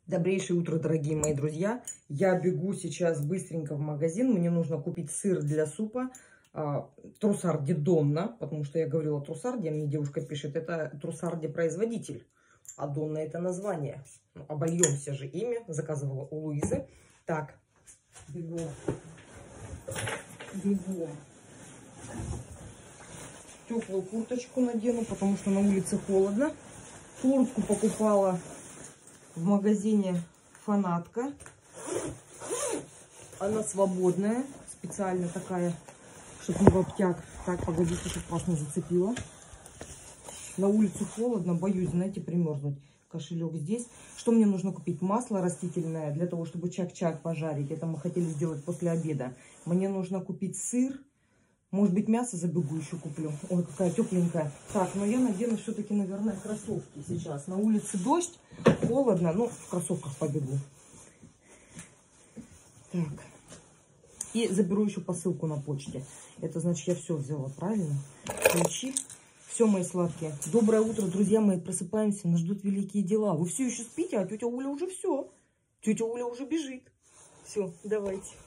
Добрейшее утро, дорогие мои друзья. Я бегу сейчас быстренько в магазин. Мне нужно купить сыр для супа. Трусарди Донна, потому что я говорила Трусарди, а мне девушка пишет, это Трусарди производитель, а Донна это название. Ну, обольемся же ими. Заказывала у Луизы. Так, бегом. Теплую курточку надену, потому что на улице холодно. Куртку покупала в магазине Фанатка. Она свободная, специально такая, чтобы не в обтяг. Так, погодите, чтобы вас не зацепило. На улице холодно, боюсь, знаете, примерзнуть. Кошелек здесь. Что мне нужно купить? Масло растительное для того, чтобы чак-чак пожарить. Это мы хотели сделать после обеда. Мне нужно купить сыр. Может быть, мясо забегу еще куплю. Ой, какая тепленькая. Так, но я надену все-таки, наверное, кроссовки сейчас. На улице дождь, холодно. Ну, в кроссовках побегу. Так. И заберу еще посылку на почте. Это значит, я все взяла, правильно? Ключи. Все, мои сладкие. Доброе утро, друзья мои. Просыпаемся. Нас ждут великие дела. Вы все еще спите, а тетя Оля уже все. Тетя Оля уже бежит. Все, давайте.